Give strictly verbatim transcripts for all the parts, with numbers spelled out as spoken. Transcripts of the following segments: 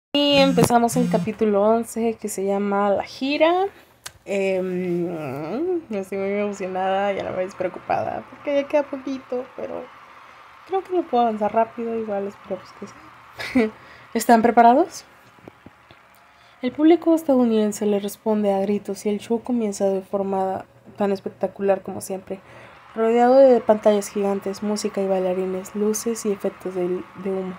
Y empezamos el capítulo once que se llama La Gira. Eh, estoy muy emocionada y a la vez preocupada porque ya queda poquito, pero creo que lo puedo avanzar rápido. Igual espero que sí. ¿Están preparados? El público estadounidense le responde a gritos y el show comienza de forma tan espectacular como siempre, rodeado de pantallas gigantes, música y bailarines, luces y efectos de, de humo.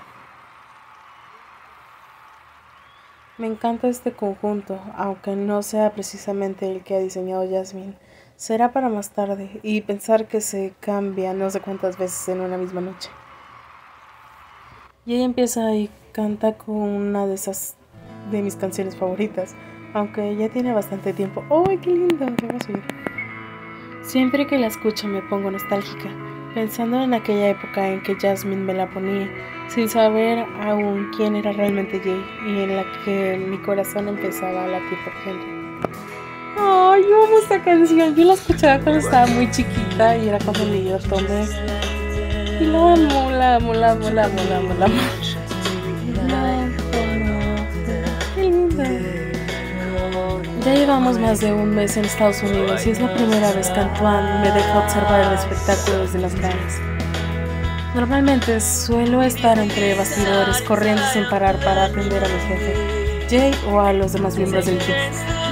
Me encanta este conjunto, aunque no sea precisamente el que ha diseñado Jasmine. Será para más tarde, y pensar que se cambia no sé cuántas veces en una misma noche. Y ella empieza y canta con una de esas de mis canciones favoritas, aunque ya tiene bastante tiempo. ¡Ay, qué linda! Vamos a oír. Siempre que la escucho me pongo nostálgica, pensando en aquella época en que Jasmine me la ponía, sin saber aún quién era realmente Jay, y en la que mi corazón empezaba a latir por Henry. ¡Ay, yo amo esta canción! Yo la escuchaba cuando estaba muy chiquita y era cuando me yo tomé. Y la amo, la amo, la amo, la amo, la amo, la amo. ¡Qué linda! Ya llevamos más de un mes en Estados Unidos y es la primera vez que Antoine me deja observar el espectáculo desde las gradas. Normalmente suelo estar entre bastidores corriendo sin parar para atender a mi jefe, Jay, o a los demás miembros del equipo.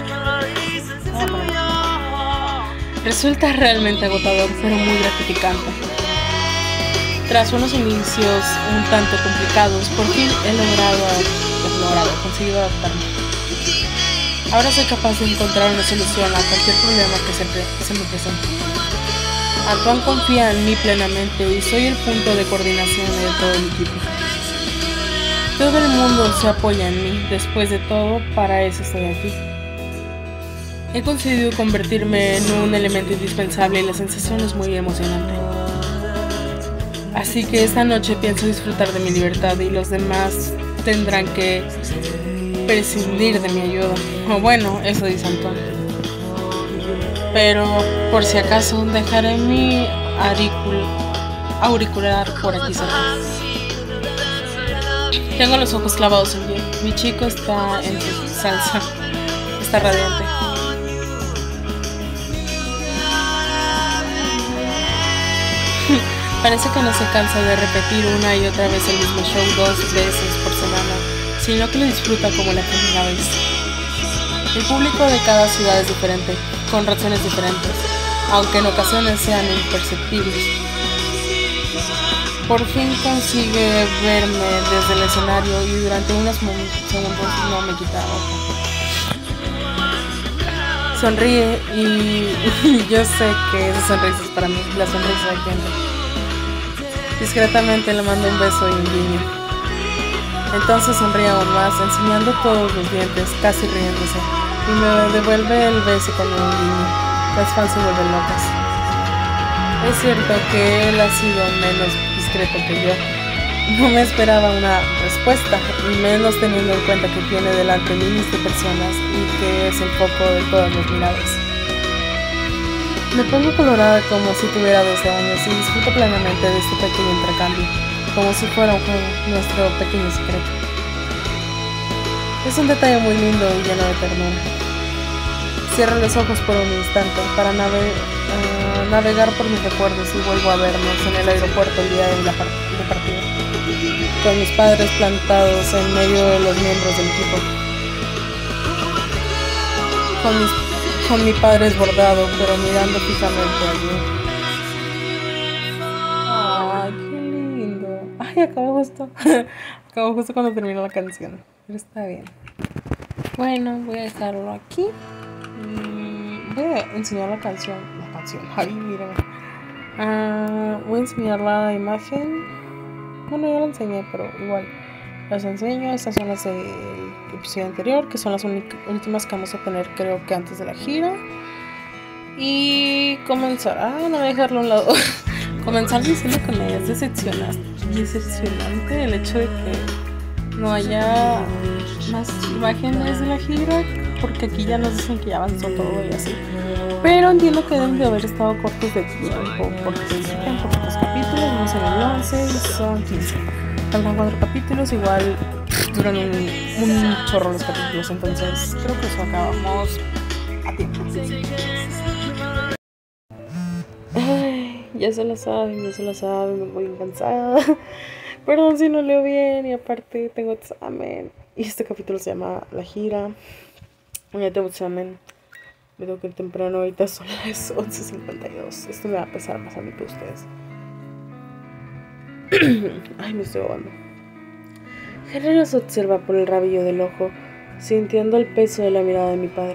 Resulta realmente agotador, pero muy gratificante. Tras unos inicios un tanto complicados, por fin he logrado, he logrado, he conseguido adaptarme. Ahora soy capaz de encontrar una solución a cualquier problema que se, pre se me presente. Antoine confía en mí plenamente y soy el punto de coordinación de todo el equipo. Todo el mundo se apoya en mí, después de todo, para eso estoy aquí. He conseguido convertirme en un elemento indispensable y la sensación es muy emocionante. Así que esta noche pienso disfrutar de mi libertad y los demás tendrán que prescindir de mi ayuda. O bueno, eso dice Antoine. Pero por si acaso dejaré mi auricular por aquí cerca. Tengo los ojos clavados en él. Mi chico está en su salsa. Está radiante. Parece que no se cansa de repetir una y otra vez el mismo show dos veces por semana, sino que lo disfruta como la primera vez. El público de cada ciudad es diferente, con razones diferentes, aunque en ocasiones sean imperceptibles. Por fin consigue verme desde el escenario y durante unos segundos no me quita ojo. Sonríe y yo sé que esa sonrisa es para mí, la sonrisa de Henry. Discretamente le mando un beso y un guiño. Entonces sonríe aún más, enseñando todos los dientes, casi riéndose, y me devuelve el beso con un guiño. Las fans se vuelven locas. Es cierto que él ha sido menos discreto que yo. No me esperaba una respuesta, y menos teniendo en cuenta que tiene delante miles de personas y que es el foco de todas las miradas. Me pongo colorada como si tuviera doce años y disfruto plenamente de este pequeño intercambio, como si fuera un juego, nuestro pequeño secreto. Es un detalle muy lindo y lleno de ternura. Cierro los ojos por un instante para nave uh, navegar por mis recuerdos y vuelvo a vernos en el aeropuerto el día de la part de partida, con mis padres plantados en medio de los miembros del equipo, con mis Con mi padre esbordado, pero mirando fijamente allí. ¡Ay, qué lindo! ¡Ay, acabó justo! Acabó justo cuando terminó la canción. Pero está bien. Bueno, voy a dejarlo aquí. Mm, voy a enseñar la canción. La canción. ¡Ay, miren! Uh, voy a enseñar la imagen. Bueno, ya la enseñé, pero igual. Las enseño. Estas son las del episodio anterior, que son las últimas que vamos a tener, creo que antes de la gira. Y comenzar. Ah, no voy a dejarlo a un lado. Comenzar diciendo que me es decepcionante, decepcionante el hecho de que no haya más imágenes de la gira, porque aquí ya nos dicen que ya avanzó todo y así. Pero entiendo que deben de haber estado cortos de tiempo, porque tienen poquitos capítulos, no son el once y son quince. Faltan cuatro capítulos, igual duran un, un chorro los capítulos, entonces creo que eso acabamos a tiempo. Ay, ya se la saben, ya se la saben, me voy cansada. Perdón si no leo bien y aparte tengo examen. Y este capítulo se llama La gira. Ya tengo examen. Me tengo que ir temprano, ahorita son las once cincuenta y dos. Esto me va a pesar más a mí que a ustedes. Ay, me estoy ahogando. Henry nos observa por el rabillo del ojo, sintiendo el peso de la mirada de mi padre.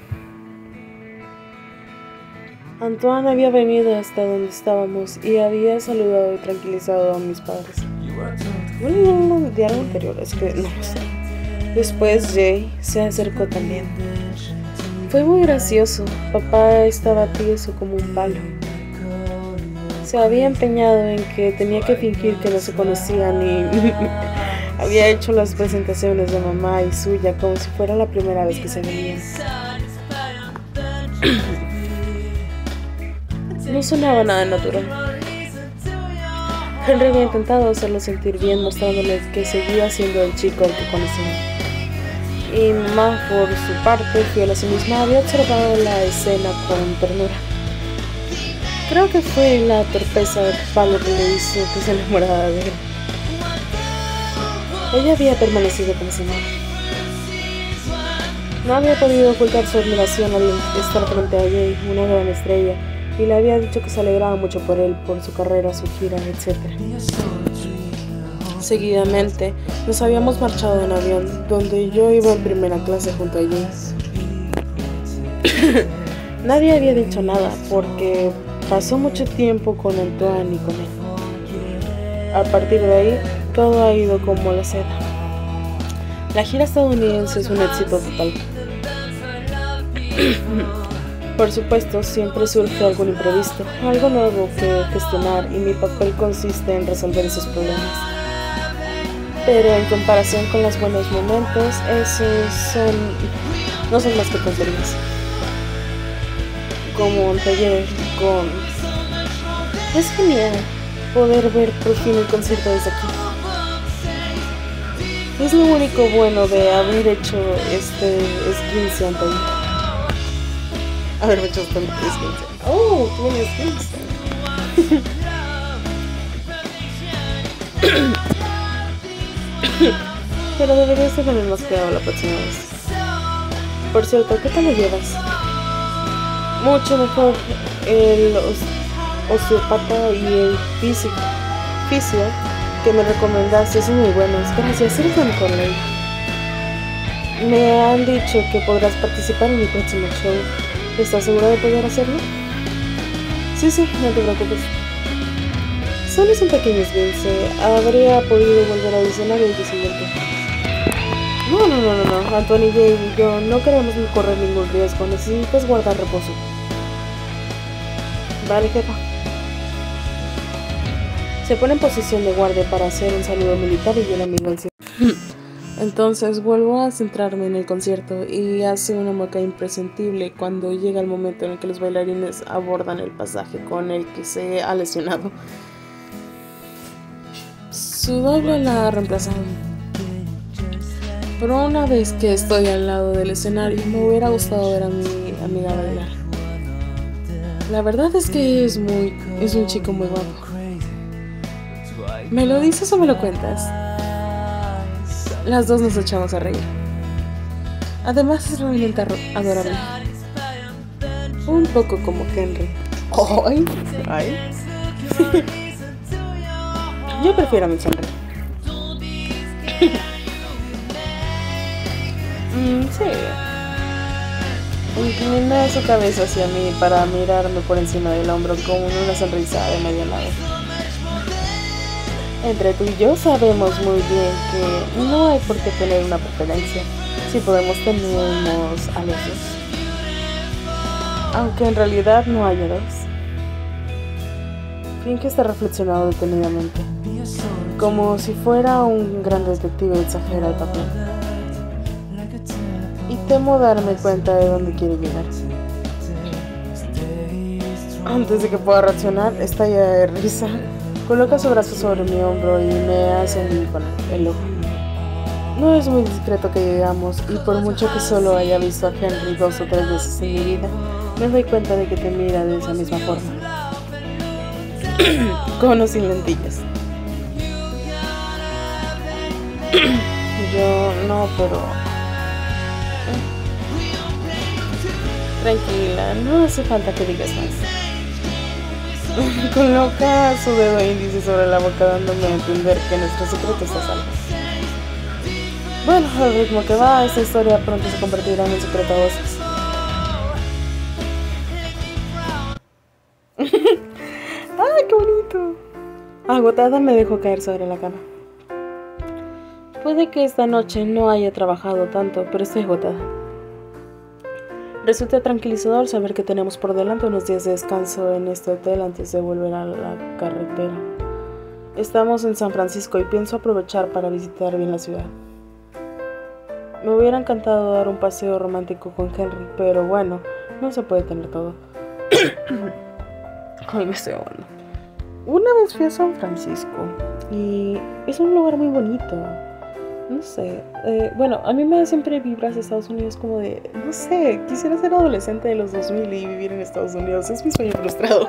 Antoine había venido hasta donde estábamos y había saludado y tranquilizado a mis padres. Bueno, no, de algo anterior, es que no lo sé. Después Jay se acercó también. Fue muy gracioso. Papá estaba tieso como un palo. Se había empeñado en que tenía que fingir que no se conocían y había hecho las presentaciones de mamá y suya como si fuera la primera vez que se veían. No sonaba nada natural. Henry había intentado hacerlo sentir bien, mostrándoles que seguía siendo el chico al que conocía. Y mamá, por su parte, fiel a sí misma, había observado la escena con ternura. Creo que fue la torpeza de papá lo que le hizo que se enamorara de él. Ella había permanecido como si nada. No había podido ocultar su admiración al estar frente a Jay, una gran estrella, y le había dicho que se alegraba mucho por él, por su carrera, su gira, etcétera. Seguidamente nos habíamos marchado en avión, donde yo iba en primera clase junto a Jay. Nadie había dicho nada porque pasó mucho tiempo con Antoine y con él. A partir de ahí, todo ha ido como la seda. La gira estadounidense es un éxito total. Por supuesto, siempre surge algún imprevisto, algo nuevo que gestionar, y mi papel consiste en resolver esos problemas. Pero en comparación con los buenos momentos, esos son no son más que tonterías. Como un taller con... Es genial poder ver por fin el concierto desde aquí. Es lo único bueno de haber hecho este esguince anterior. Haberme hecho este esguince. Oh, tuve esguince. Pero deberías de tener más cuidado la próxima vez. Por cierto, ¿qué tal lo llevas? Mucho mejor. El osteópata y el físico fisio que me recomendaste son muy buenos. Gracias, eres la mejor, ley. Me han dicho que podrás participar en mi próximo show. ¿Estás segura de poder hacerlo? Sí, sí, no te preocupes. Solo es un pequeño esguince. Habría podido volver a audicionar el día siguiente. No, no, no, no, no. Antoine, Jay y yo no queremos correr ningún riesgo. Necesitas guardar reposo. Vale, jefa. Se pone en posición de guardia para hacer un saludo militar y yo la miro al cielo. Entonces vuelvo a centrarme en el concierto y hace una mueca imprescindible cuando llega el momento en el que los bailarines abordan el pasaje con el que se ha lesionado. Su doble la ha reemplazado. Pero una vez que estoy al lado del escenario, me hubiera gustado ver a mi amiga bailar. La verdad es que es muy, es un chico muy guapo. ¿Me lo dices o me lo cuentas? Las dos nos echamos a reír. Además es realmente adorable. Un poco como Henry. ¡Ay! ¡Ay! Yo prefiero a mi Henry. mm, sí. Inclina su cabeza hacia mí para mirarme por encima del hombro con una sonrisa de medio lado. Entre tú y yo sabemos muy bien que no hay por qué tener una preferencia si podemos tenernos a los dos. Aunque en realidad no haya dos. Finge está reflexionado detenidamente, como si fuera un gran detective exagera el papel. Y temo darme cuenta de dónde quiere llegar. Antes de que pueda reaccionar, estalla de risa. Coloca su brazo sobre mi hombro y me hace un con el ojo. No es muy discreto que digamos, y por mucho que solo haya visto a Henry dos o tres veces en mi vida, me doy cuenta de que te mira de esa misma forma, con o sin lentillas. Yo no, pero... Tranquila, no hace falta que digas más. Coloca su dedo índice sobre la boca dándome a entender que nuestro secreto está a salvo. Bueno, al ritmo que va, esta historia pronto se convertirá en un secreto a voces. ¡Ay, qué bonito! Agotada me dejó caer sobre la cama. Puede que esta noche no haya trabajado tanto, pero estoy agotada. Resulta tranquilizador saber que tenemos por delante unos días de descanso en este hotel antes de volver a la carretera. Estamos en San Francisco y pienso aprovechar para visitar bien la ciudad. Me hubiera encantado dar un paseo romántico con Henry, pero bueno, no se puede tener todo. Ay, me estoy ahogando. Una vez fui a San Francisco y es un lugar muy bonito. No sé, eh, bueno, a mí me da siempre vibras de Estados Unidos como de, no sé, quisiera ser adolescente de los dos mil y vivir en Estados Unidos, es mi sueño frustrado.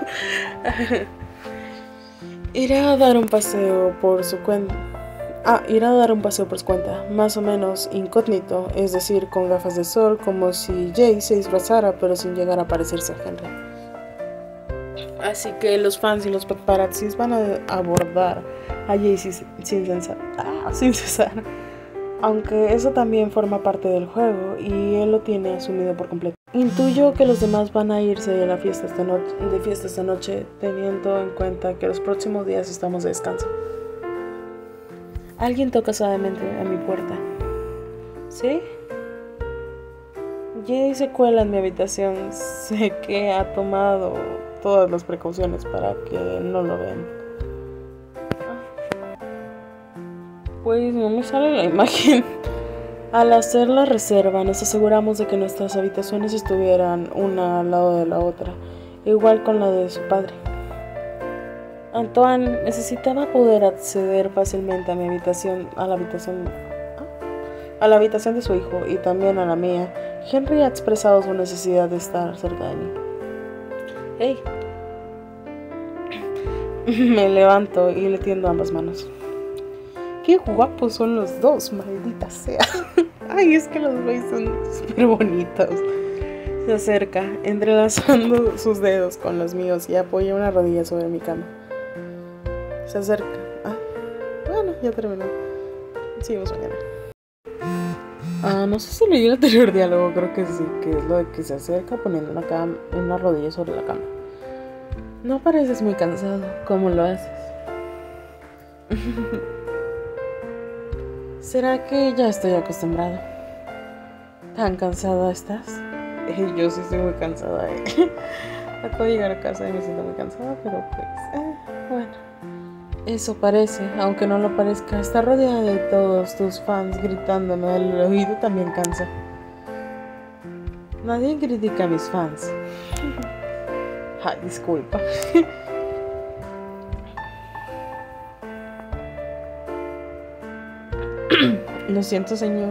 Ir a dar un paseo por su cuenta. Ah, ir a dar un paseo por su cuenta, más o menos incógnito, es decir, con gafas de sol, como si Jay se disfrazara, pero sin llegar a parecerse a Henry. Así que los fans y los paparazzis van a abordar a Jay sin, sin, censar, ah, sin cesar. Aunque eso también forma parte del juego y él lo tiene asumido por completo. Intuyo que los demás van a irse de la fiesta esta noche, de fiesta esta noche, teniendo en cuenta que los próximos días estamos de descanso. Alguien toca suavemente a mi puerta. ¿Sí? Jay se cuela en mi habitación. Sé que ha tomado todas las precauciones para que no lo vean. Pues no me sale la imagen. Al hacer la reserva nos aseguramos de que nuestras habitaciones estuvieran una al lado de la otra, igual con la de su padre. Antoine necesitaba poder acceder fácilmente a mi habitación, a la habitación, a la habitación de su hijo y también a la mía. Henry ha expresado su necesidad de estar cerca de mí. ¡Hey! Me levanto y le tiendo ambas manos. ¡Qué guapos son los dos, maldita sea! Ay, es que los güeyes son súper bonitos. Se acerca, entrelazando sus dedos con los míos y apoya una rodilla sobre mi cama. Se acerca. Ah, bueno, ya terminó. Seguimos mañana. Ah, no sé si leí el anterior diálogo, creo que sí, que es lo de que se acerca poniendo una, cama, una rodilla sobre la cama. No pareces muy cansado. ¿Cómo lo haces? ¿Será que ya estoy acostumbrado? ¿Tan cansada estás? Eh, yo sí estoy muy cansada. Eh. Acabo de llegar a casa y me siento muy cansada, pero pues, eh, bueno. Eso parece, aunque no lo parezca. Estar rodeada de todos tus fans gritándome al oído también cansa. Nadie critica a mis fans. Ay, disculpa. Lo siento, señor.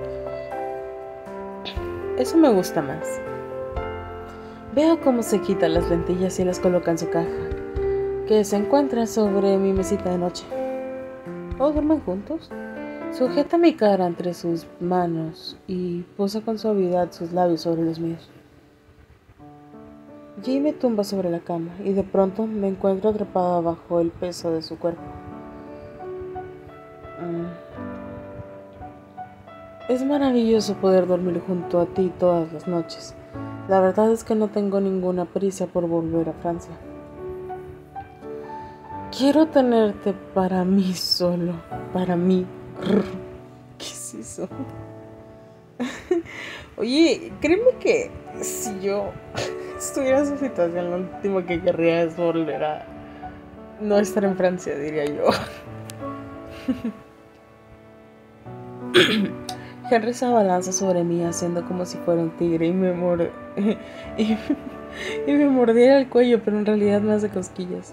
Eso me gusta más. Veo cómo se quita las lentillas y las coloca en su caja, que se encuentra sobre mi mesita de noche. ¿O duermen juntos? Sujeta mi cara entre sus manos y posa con suavidad sus labios sobre los míos. Jay me tumba sobre la cama y de pronto me encuentro atrapada bajo el peso de su cuerpo. Mm. Es maravilloso poder dormir junto a ti todas las noches. La verdad es que no tengo ninguna prisa por volver a Francia. Quiero tenerte para mí solo, para mí. ¿Qué es eso? Oye, créeme que si yo estuviera en su situación, lo último que querría es volver a no estar en Francia, diría yo. Henry se abalanza sobre mí haciendo como si fuera un tigre y me, mor y, y me mordiera el cuello, pero en realidad me hace cosquillas.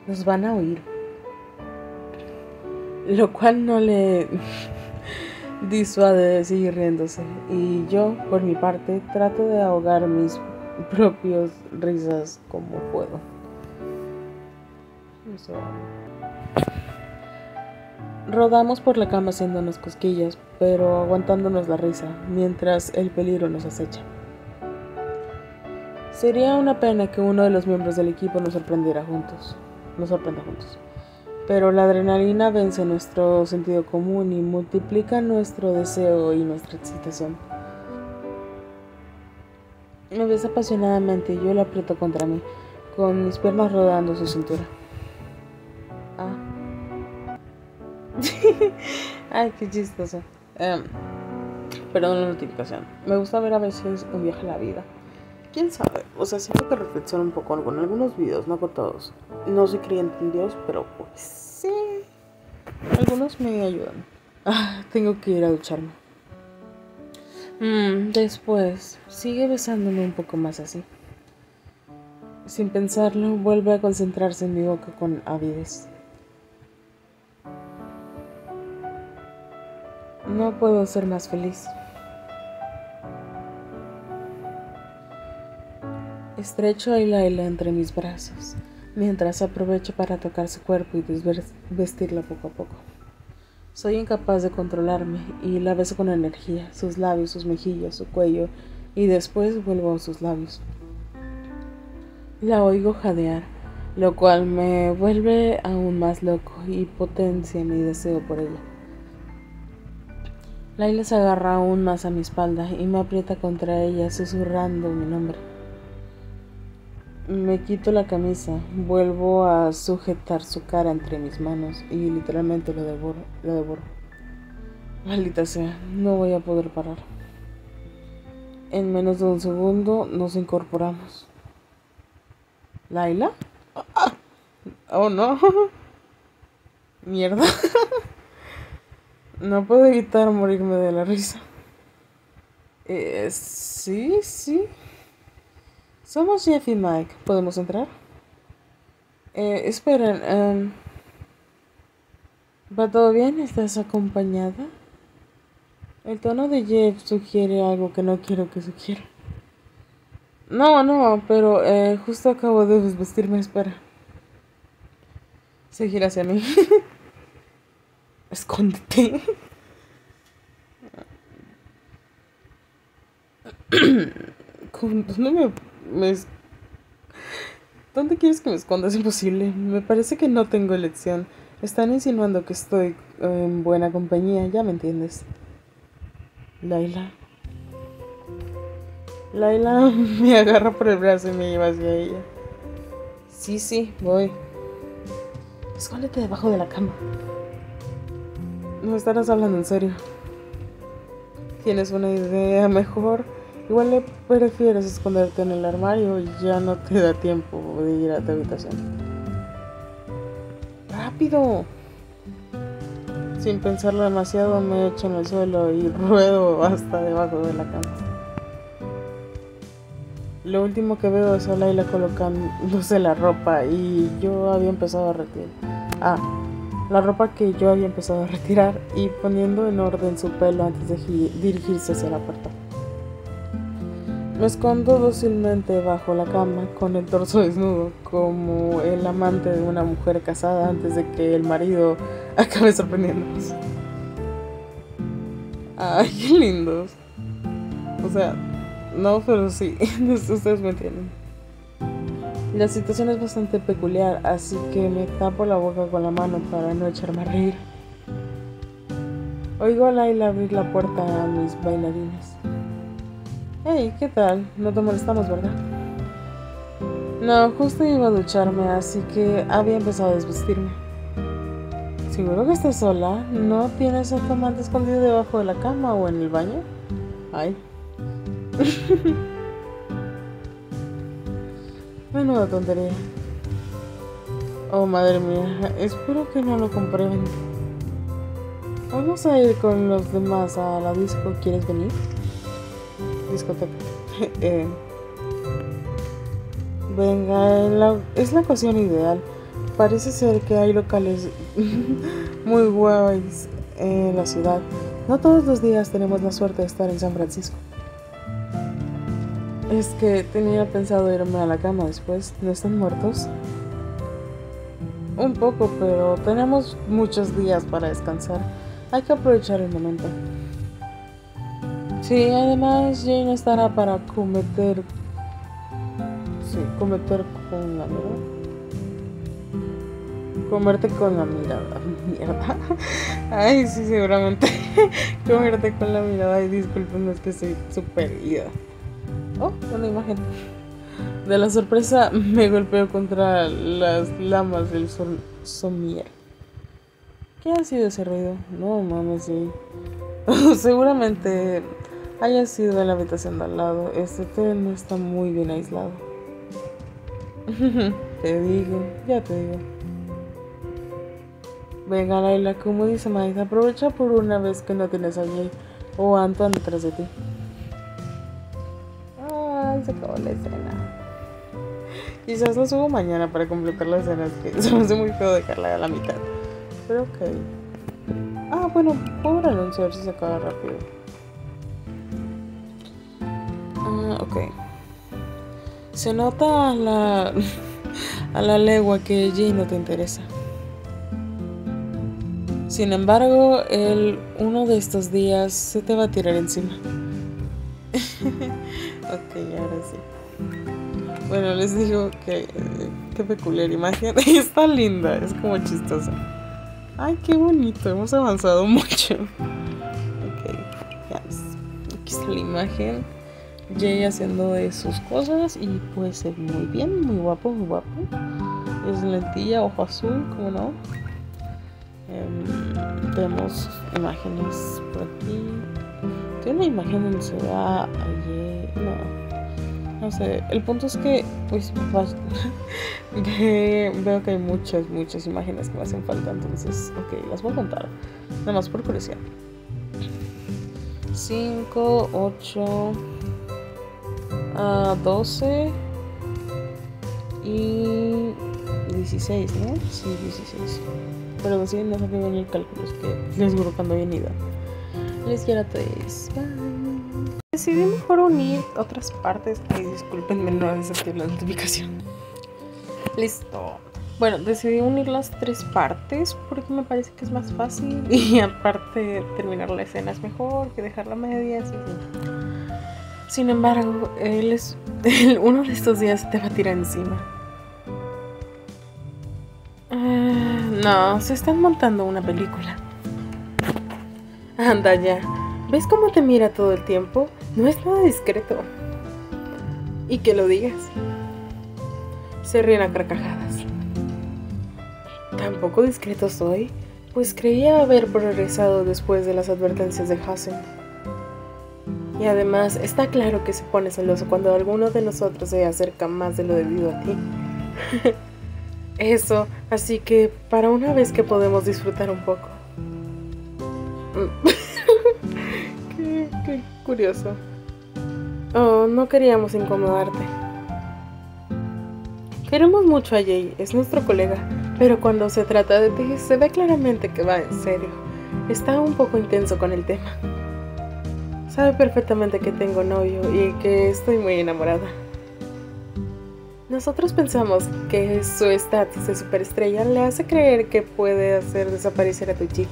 Nos van a oír. Lo cual no le disuade de seguir riéndose. Y yo, por mi parte, trato de ahogar mis propias risas como puedo. Eso. Rodamos por la cama haciéndonos cosquillas, pero aguantándonos la risa, mientras el peligro nos acecha. Sería una pena que uno de los miembros del equipo nos sorprendiera juntos, nos sorprenda juntos. Pero la adrenalina vence nuestro sentido común y multiplica nuestro deseo y nuestra excitación. Me besa apasionadamente y yo lo aprieto contra mí, con mis piernas rodeando su cintura. Ah. Ay, qué chistoso. Um, perdón la notificación. Me gusta ver a veces un viaje a la vida. ¿Quién sabe? O sea, siento que reflexiono un poco con algunos videos, no con todos. No soy creyente en Dios, pero pues sí. Algunos me ayudan. Ah, tengo que ir a ducharme. Mm, después, sigue besándome un poco más así. Sin pensarlo, vuelve a concentrarse en mi boca con avidez. No puedo ser más feliz. Estrecho a Layla entre mis brazos, mientras aprovecho para tocar su cuerpo y desvestirla poco a poco. Soy incapaz de controlarme y la beso con energía, sus labios, sus mejillas, su cuello, y después vuelvo a sus labios. La oigo jadear, lo cual me vuelve aún más loco y potencia mi deseo por ella. Layla se agarra aún más a mi espalda y me aprieta contra ella, susurrando mi nombre. Me quito la camisa, vuelvo a sujetar su cara entre mis manos y literalmente lo devoro, lo devoro. Maldita sea, no voy a poder parar. En menos de un segundo nos incorporamos. ¿Layla? Oh no. Mierda. No puedo evitar morirme de la risa. Eh, sí, sí. Somos Jeff y Mike. ¿Podemos entrar? Eh, esperen. Um, ¿Va todo bien? ¿Estás acompañada? El tono de Jeff sugiere algo que no quiero que sugiera. No, no, pero eh, justo acabo de desvestirme. Espera. Se gira hacia mí. Escóndete. ¿Dónde me, me... ¿Dónde quieres que me esconda? Es imposible. Me parece que no tengo elección. Están insinuando que estoy en buena compañía. Ya me entiendes. Layla. Layla me agarra por el brazo y me lleva hacia ella. Sí, sí, voy. Escóndete debajo de la cama. No estarás hablando en serio. ¿Tienes una idea mejor? Igual le prefieres esconderte en el armario y ya no te da tiempo de ir a tu habitación. ¡Rápido! Sin pensarlo demasiado me echo en el suelo y ruedo hasta debajo de la cama. Lo último que veo es a Layla colocándose la ropa y yo había empezado a retirar. Ah, la ropa que yo había empezado a retirar y poniendo en orden su pelo antes de dirigirse hacia la puerta. Me escondo dócilmente bajo la cama con el torso desnudo, como el amante de una mujer casada antes de que el marido acabe sorprendiéndonos. Ay, qué lindos. O sea, no, pero sí, ustedes me entienden. La situación es bastante peculiar, así que me tapo la boca con la mano para no echarme a reír. Oigo a Layla abrir la puerta a mis bailarines. Hey, ¿qué tal? No te molestamos, ¿verdad? No, justo iba a ducharme, así que había empezado a desvestirme. ¿Seguro que estás sola? ¿No tienes a tu amante escondido debajo de la cama o en el baño? Ay. Menuda tontería. Oh, madre mía, espero que no lo comprueben. Vamos a ir con los demás a la disco. ¿Quieres venir? Discoteca. eh, Venga, la, es la ocasión ideal. parece ser que hay locales muy guays en la ciudad. No todos los días tenemos la suerte de estar en San Francisco. Es que tenía pensado irme a la cama después. ¿No están muertos? Un poco, pero tenemos muchos días para descansar. Hay que aprovechar el momento. Sí, además Jane estará para cometer... Sí, cometer con la mirada. Comerte con la mirada. Mierda. Ay, sí, seguramente. Comerte con la mirada. Ay, disculpen, es que soy súper ida. Oh, una imagen. De la sorpresa me golpeo contra las lamas del sol somier. ¿Qué ha sido ese ruido? No mames, sí. Seguramente haya sido en la habitación de al lado. Este hotel no está muy bien aislado. Te digo, ya te digo. Venga, Laila, como dice Maíz, aprovecha por una vez que no tienes a Jay o a Antoine detrás de ti. Ay, se acabó la escena. Quizás lo subo mañana para completar la escena, es que se me hace muy feo dejarla a la mitad. Pero ok. Ah, bueno, puedo anunciar si se acaba rápido. Ah, ok. Se nota a la, a la legua que Jay no te interesa. Sin embargo, él uno de estos días se te va a tirar encima. Ok, ahora sí. Bueno, les digo que qué peculiar imagen. Está linda, es como chistosa. Ay, qué bonito, hemos avanzado mucho. Ok, ya ves. Aquí está la imagen. Jay haciendo de sus cosas y puede ser muy bien, muy guapo, muy guapo. Es lentilla, ojo azul, como no. Um, tenemos imágenes por aquí. Tiene una imagen donde se va allí. No, no sé. El punto es que pues ve, veo que hay muchas, muchas imágenes que me hacen falta. Entonces, ok, las voy a contar. Nada más por curiosidad. cinco, ocho, doce y dieciséis, ¿no? Sí, dieciséis. Pero sí, no sé qué venir cálculos que les juro cuando bien ido. Les quiero a todos. Bye. Decidí mejor unir otras partes. Ay, discúlpenme, no desactivé la notificación. Listo. Bueno, decidí unir las tres partes porque me parece que es más fácil. Y aparte, terminar la escena es mejor que dejarla media. Así. Sin embargo, él es. Él, uno de estos días te va a tirar encima. Uh, no, se están montando una película. Anda ya. ¿Ves cómo te mira todo el tiempo? No es nada discreto. Y que lo digas. Se ríen a carcajadas. ¿Tampoco discreto soy? Pues creía haber progresado después de las advertencias de Hazen. Y además, está claro que se pone celoso cuando alguno de nosotros se acerca más de lo debido a ti. Eso, así que para una vez que podemos disfrutar un poco. qué, qué curioso. Oh, no queríamos incomodarte. Queremos mucho a Jay, es nuestro colega, pero cuando se trata de ti se ve claramente que va en serio. Está un poco intenso con el tema. Sabe perfectamente que tengo novio y que estoy muy enamorada. Nosotros pensamos que su estatus de superestrella le hace creer que puede hacer desaparecer a tu chico.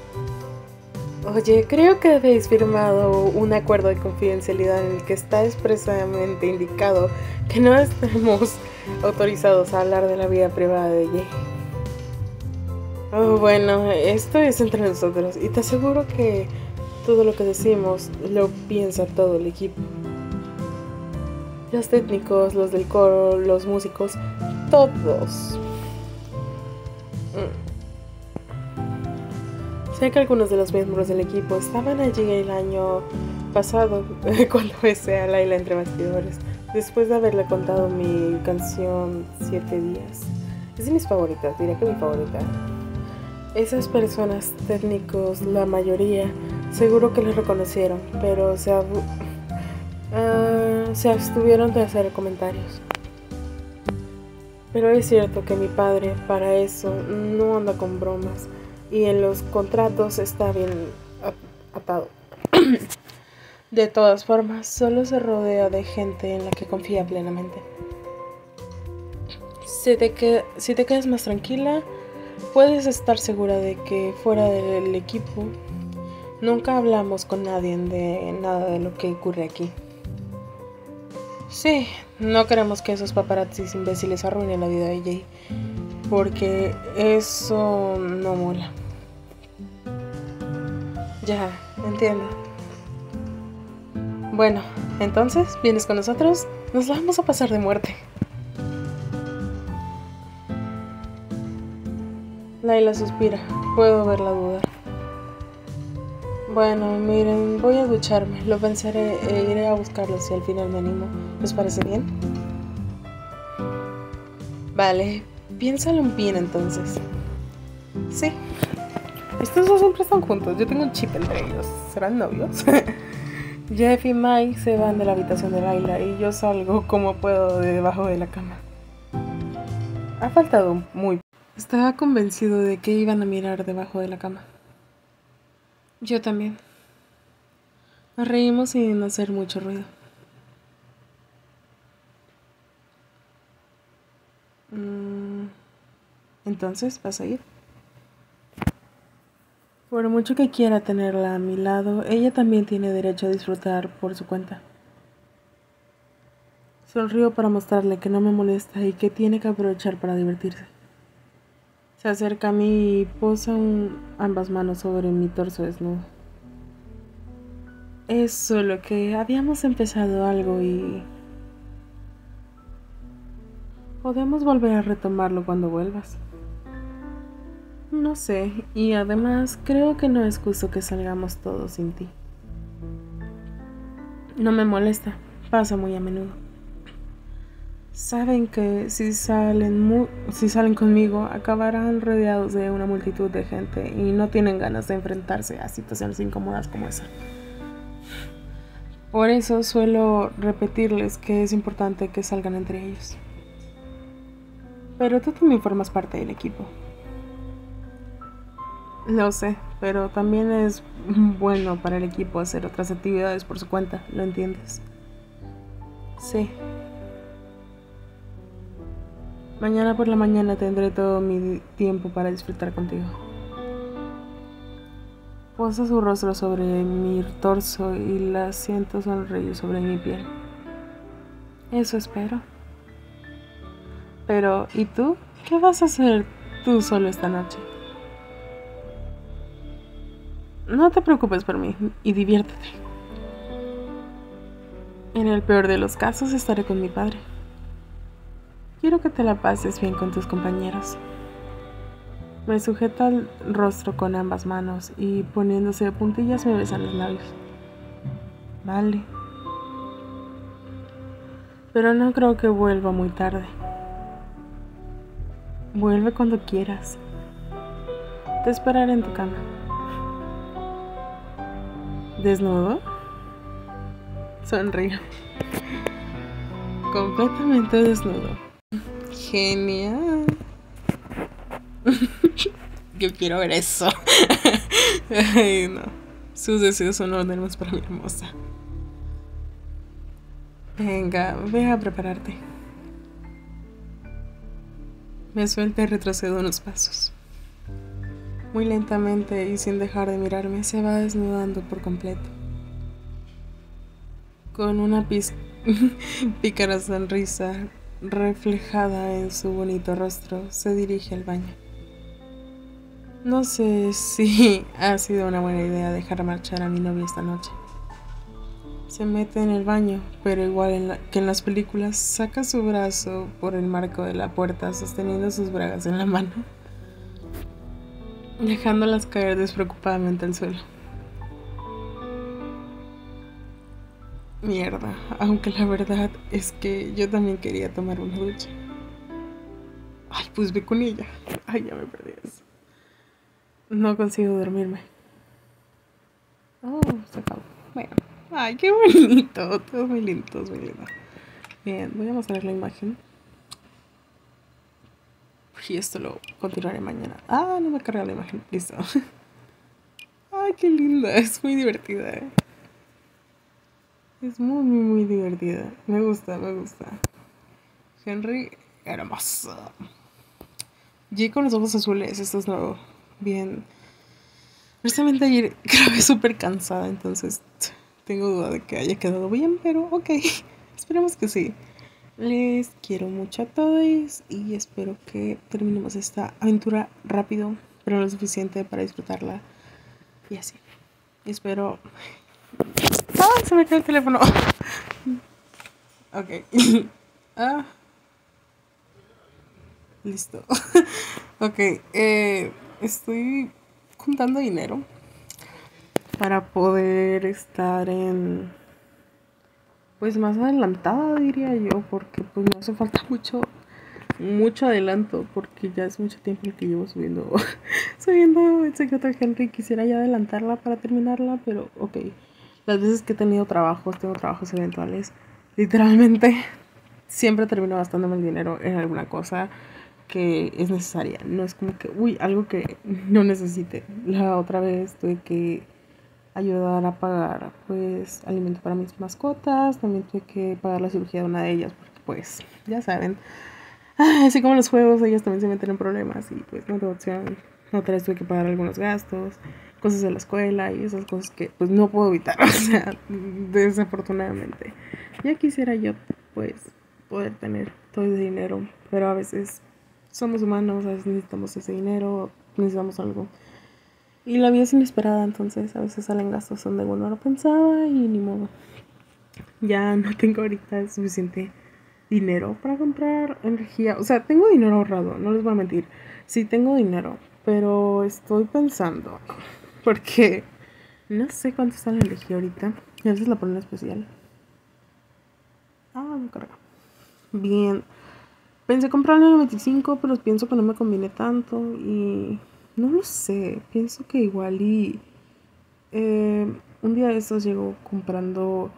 Oye, creo que habéis firmado un acuerdo de confidencialidad en el que está expresamente indicado que no estamos autorizados a hablar de la vida privada de Jay. Oh, bueno, esto es entre nosotros y te aseguro que todo lo que decimos lo piensa todo el equipo. Los técnicos, los del coro, los músicos, todos. Sé que algunos de los miembros del equipo estaban allí el año pasado cuando besé a Laila entre bastidores, después de haberle contado mi canción Siete Días. Es de mis favoritas, diría que mi favorita. Esas personas técnicos, la mayoría, seguro que lo reconocieron, pero se, abu uh, se abstuvieron de hacer comentarios. Pero es cierto que mi padre para eso no anda con bromas y en los contratos está bien atado. De todas formas, solo se rodea de gente en la que confía plenamente. Si te, que, si te quedas más tranquila, puedes estar segura de que fuera del equipo nunca hablamos con nadie de nada de lo que ocurre aquí. Sí, no queremos que esos paparazzis imbéciles arruinen la vida de Jay, porque eso no mola. Ya, entiendo. Bueno, entonces, ¿vienes con nosotros? Nos la vamos a pasar de muerte. Layla suspira. Puedo verla dudar. Bueno, miren, voy a ducharme. Lo pensaré e iré a buscarlo si al final me animo. ¿Les parece bien? Vale, piénsalo bien entonces. Sí. Estos dos siempre están juntos. Yo tengo un chip entre ellos. ¿Serán novios? Jeff y Mike se van de la habitación de Layla y yo salgo como puedo de debajo de la cama. Ha faltado muy... Estaba convencido de que iban a mirar debajo de la cama. Yo también. Nos reímos sin hacer mucho ruido. Entonces, ¿vas a ir? Por mucho que quiera tenerla a mi lado, ella también tiene derecho a disfrutar por su cuenta. Sonrío para mostrarle que no me molesta y que tiene que aprovechar para divertirse. Se acerca a mí y posa un, ambas manos sobre mi torso desnudo. Es solo que habíamos empezado algo y... podemos volver a retomarlo cuando vuelvas. No sé, y además creo que no es justo que salgamos todos sin ti. No me molesta, pasa muy a menudo. Saben que si salen, mu si salen conmigo acabarán rodeados de una multitud de gente y no tienen ganas de enfrentarse a situaciones incómodas como esa. Por eso suelo repetirles que es importante que salgan entre ellos. Pero tú también formas parte del equipo. Lo sé, pero también es bueno para el equipo hacer otras actividades por su cuenta, ¿lo entiendes? Sí. Mañana por la mañana tendré todo mi tiempo para disfrutar contigo. Posa su rostro sobre mi torso y la siento sonreír sobre mi piel. Eso espero. Pero, ¿y tú? ¿Qué vas a hacer tú solo esta noche? No te preocupes por mí y diviértete. En el peor de los casos estaré con mi padre. Quiero que te la pases bien con tus compañeros. Me sujeta el rostro con ambas manos y poniéndose de puntillas me besan los labios. Vale. Pero no creo que vuelva muy tarde. Vuelve cuando quieras. Te esperaré en tu cama. ¿Desnudo? Sonrío. Completamente desnudo. Genial. Yo quiero ver eso. Ay, no. Sus deseos son órdenes para mi hermosa. Venga, ve a prepararte. Me suelta y retrocedo unos pasos. Muy lentamente y sin dejar de mirarme, se va desnudando por completo. Con una pícara sonrisa reflejada en su bonito rostro, se dirige al baño. No sé si ha sido una buena idea dejar marchar a mi novia esta noche. Se mete en el baño, pero igual en la, que en las películas, saca su brazo por el marco de la puerta sosteniendo sus bragas en la mano, dejándolas caer despreocupadamente al suelo. Mierda, aunque la verdad es que yo también quería tomar una ducha. Ay, pues ve con ella. Ay, ya me perdí eso. No consigo dormirme. Oh, se acabó. Bueno. Ay, qué bonito. Todo muy lindo, todo muy lindo. Bien, voy a mostrar la imagen. Y esto lo continuaré mañana. Ah, no me carga la imagen. Listo. Ay, qué linda. Es muy divertida. ¿Eh? Es muy, muy, muy divertida. Me gusta, me gusta. Henry, hermoso. Jay con los ojos azules. Esto es nuevo. Bien. Precisamente ayer grabé súper cansada. Entonces tengo duda de que haya quedado bien. Pero ok. Esperemos que sí. Les quiero mucho a todos y espero que terminemos esta aventura rápido, pero lo suficiente para disfrutarla. Y así. Espero. ¡Ah! Se me cae el teléfono. Ok. Ah. Listo. Ok. Eh, estoy juntando dinero para poder estar en. Pues más adelantada, diría yo, porque pues no hace falta mucho. Mucho adelanto, porque ya es mucho tiempo el que llevo subiendo subiendo el secreto de Henry. Quisiera ya adelantarla para terminarla, pero ok. Las veces que he tenido trabajos, tengo trabajos eventuales, literalmente siempre termino gastándome el dinero en alguna cosa que es necesaria. No es como que, uy, algo que no necesite. La otra vez tuve que ayudar a pagar, pues, alimento para mis mascotas. También tuve que pagar la cirugía de una de ellas, porque, pues, ya saben, así como los juegos, ellas también se meten en problemas y pues no tengo opción. Otra vez tuve que pagar algunos gastos, cosas de la escuela y esas cosas que pues no puedo evitar, o sea, desafortunadamente. Ya quisiera yo pues poder tener todo ese dinero, pero a veces somos humanos, a veces necesitamos ese dinero, necesitamos algo. Y la vida es inesperada, entonces a veces salen gastos donde uno no lo pensaba y ni modo. Ya no tengo ahorita suficiente dinero para comprar energía. O sea, tengo dinero ahorrado, no les voy a mentir. Sí tengo dinero, pero estoy pensando, porque no sé cuánto está la energía ahorita. Y a veces la ponen especial. Ah, no carga. Bien. Pensé comprarle el veinticinco, pero pienso que no me conviene tanto. Y no lo sé. Pienso que igual y... Eh, un día de estos llego comprando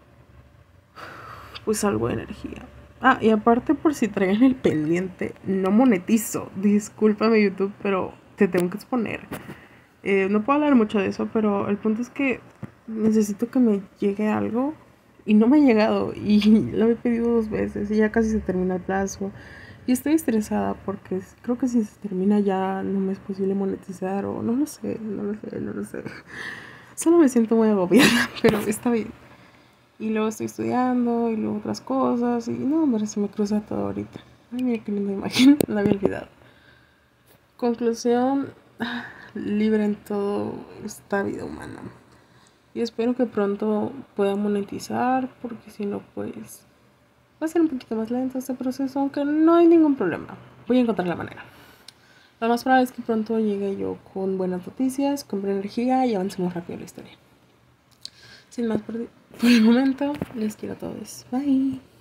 pues algo de energía. Ah, y aparte, por si traen el pendiente, no monetizo. Discúlpame, YouTube, pero te tengo que exponer. Eh, no puedo hablar mucho de eso, pero el punto es que necesito que me llegue algo y no me ha llegado. Y lo he pedido dos veces y ya casi se termina el plazo. Y estoy estresada porque creo que si se termina ya no me es posible monetizar o no lo sé, no lo sé, no lo sé. Solo me siento muy agobiada, pero está bien. Y luego estoy estudiando y luego otras cosas. Y no, hombre, se me cruza todo ahorita. Ay, mira qué linda imagen. La había olvidado. Conclusión. Libre en todo esta vida humana. Y espero que pronto pueda monetizar. Porque si no, pues va a ser un poquito más lento este proceso. Aunque no hay ningún problema. Voy a encontrar la manera. Lo más probable es que pronto llegue yo con buenas noticias, con buena energía y avancemos rápido la historia. Sin más por, por el momento, les quiero a todos. Bye.